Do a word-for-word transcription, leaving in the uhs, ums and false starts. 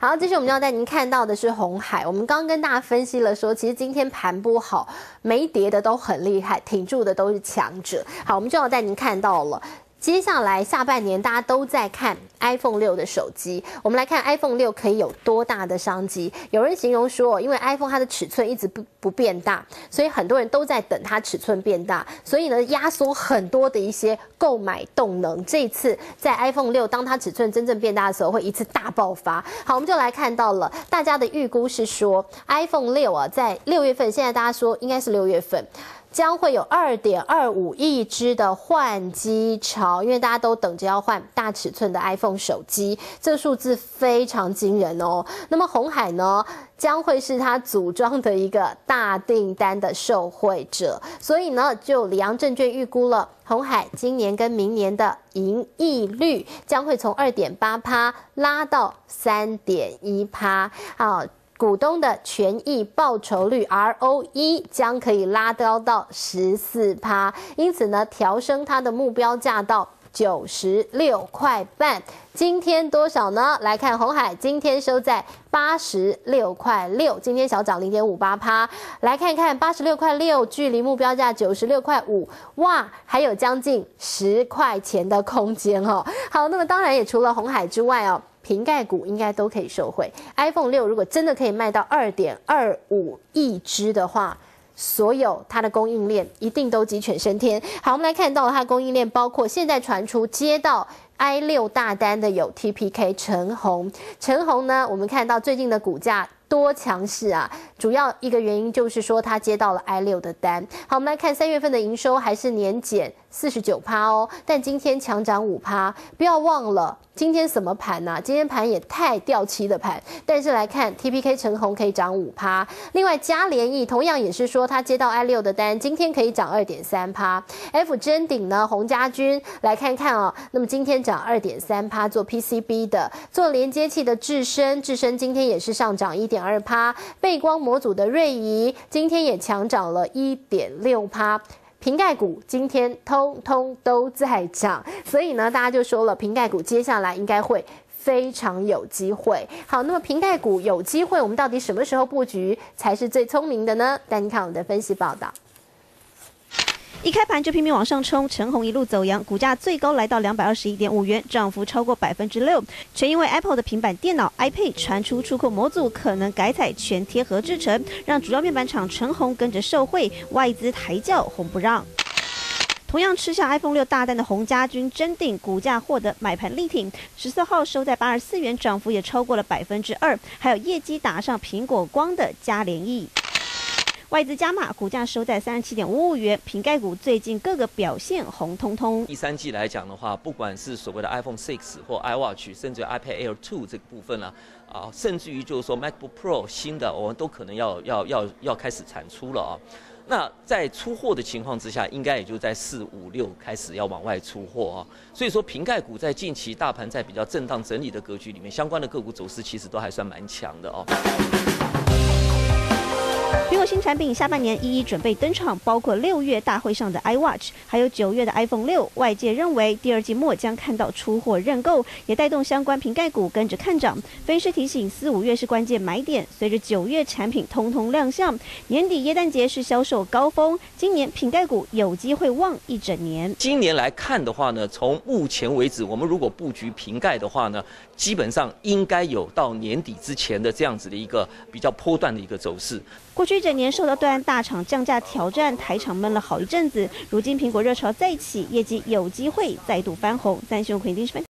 好，接着我们要带您看到的是鸿海。我们刚刚跟大家分析了说，其实今天盘不好，没跌的都很厉害，挺住的都是强者。好，我们就要带您看到了。 接下来下半年大家都在看 iPhone 六的手机，我们来看 iPhone 六可以有多大的商机。有人形容说，因为 iPhone 它的尺寸一直不不变大，所以很多人都在等它尺寸变大，所以呢压缩很多的一些购买动能。这一次在 iPhone 六当它尺寸真正变大的时候，会一次大爆发。好，我们就来看到了大家的预估是说 iPhone 六啊，在六月份，现在大家说应该是六月份。 将会有 二点二五亿只的换机潮，因为大家都等着要换大尺寸的 iPhone 手机，这个数字非常惊人哦。那么鸿海呢，将会是它组装的一个大订单的受惠者，所以呢，就里昂证券预估了鸿海今年跟明年的盈利率将会从 二点八趴 拉到 三点一趴，啊。 股东的权益报酬率 R O E 将可以拉高到 百分之十四， 因此呢，调升它的目标价到九十六块半。今天多少呢？来看鸿海，今天收在八十六块六，今天小涨 零点五八趴。来看看八十六块六，距离目标价九十六块五，哇，还有将近十块钱的空间哦。好，那么当然也除了鸿海之外哦。 瓶盖股应该都可以受惠。iPhone 六如果真的可以卖到 二点二五亿只的话，所有它的供应链一定都鸡犬升天。好，我们来看到它的供应链包括现在传出接到 i 六大单的有 T P K 陈鸿，陈鸿呢，我们看到最近的股价。 多强势啊！主要一个原因就是说，它接到了 i 六的单。好，我们来看三月份的营收还是年减四十九趴哦，但今天强涨五趴。不要忘了，今天什么盘啊？今天盘也太掉漆的盘。但是来看 T P K 陈鸿可以涨五趴，另外嘉联益同样也是说，它接到 i 六的单，今天可以涨二点三趴。F 臻鼎呢，洪家军来看看哦，那么今天涨二点三趴，做 P C B 的，做连接器的智深，智深今天也是上涨一点。 二趴，背光模组的瑞仪今天也强涨了 一点六趴，瓶盖股今天通通都在涨，所以呢，大家就说了，瓶盖股接下来应该会非常有机会。好，那么瓶盖股有机会，我们到底什么时候布局才是最聪明的呢？带您看我们的分析报道。 一开盘就拼命往上冲，陈鸿一路走阳，股价最高来到两百二十一点五元，涨幅超过百分之六。全因为 Apple 的平板电脑 iPad 传出出口模组可能改采全贴合制成，让主要面板厂陈鸿跟着受惠，外资抬轿红不让。 同样吃下 iPhone 六大单的洪家军臻鼎股价获得买盘力挺，十四号收在八十四元，涨幅也超过了百分之二。还有业绩打上苹果光的嘉联益。 外资加码，股价收在三十七点五五元。瓶盖股最近各个表现红彤彤。 第三季来讲的话，不管是所谓的 iPhone 六或 iWatch， 甚至 iPad Air 二这个部分呢、啊，啊，甚至于就是说 MacBook Pro 新的，我们都可能要要要要开始产出了啊。那在出货的情况之下，应该也就在四五六开始要往外出货啊。所以说，瓶盖股在近期大盘在比较震荡整理的格局里面，相关的个股走势其实都还算蛮强的哦。 苹果新产品下半年一一准备登场，包括六月大会上的 iWatch， 还有九月的 iPhone 六。外界认为第二季末将看到出货认购，也带动相关瓶盖股跟着看涨。分析师提醒，四五月是关键买点，随着九月产品通通亮相，年底耶诞节是销售高峰，今年瓶盖股有机会旺一整年。 今年来看的话呢，从目前为止，我们如果布局瓶盖的话呢，基本上应该有到年底之前的这样子的一个比较波段的一个走势。 过去一整年受到对岸大厂降价挑战，台厂闷了好一阵子。如今苹果热潮再起，业绩有机会再度翻红。三雄奎丁分。